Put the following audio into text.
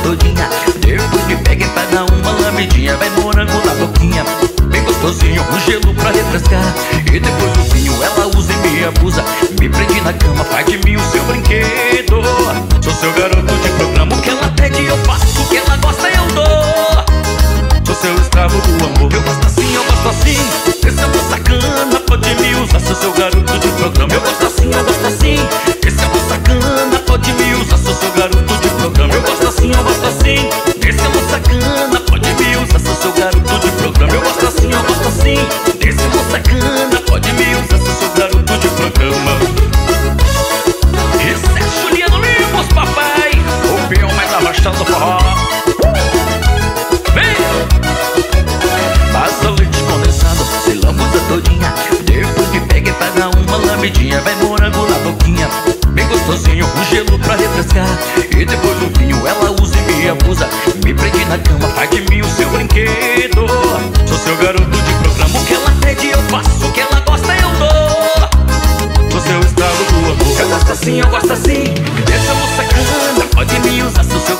todinha. Depois me pega e pra dar uma lambidinha. Vai morango na boquinha, bem gostosinho, um gelo pra refrescar. E depois o vinho ela usa e me abusa. Me prende na cama, faz de mim o seu brinquedo. Sou seu garoto de programa, o que ela pede eu faço, o que ela gosta eu dou. Sou seu escravo do amor, eu gosto assim, eu gosto assim. Esse amor sacana pode me usar. Sou seu garoto de programa, eu gosto assim, eu gosto assim. Esse amor sacana pode me usar. Sou seu garoto de programa, eu gosto assim, eu gosto assim. Esse amor sacana pode me usar. Sou seu garoto de programa, eu gosto assim, eu gosto assim. Esse amor sacana pode me usar. Sou seu garoto de programa. Esse é Juliano Lemos, papai, o peão mais abaixado do forró. Vem! Passa leite condensado, se lambuza todinha. Depois me pega e pra dar uma lambidinha. Vai morango na boquinha, bem gostosinho, um gelo pra refrescar. E depois o vinho ela usa e me abusa. Me prende na cama, faz de mim o seu brinquedo. Sou seu garoto de programa, o que ela pede eu faço, o que ela gosta eu dou. Sou seu escravo do amor, eu gosto assim, eu gosto assim. Essa moça sacana pode me usar. Sou seu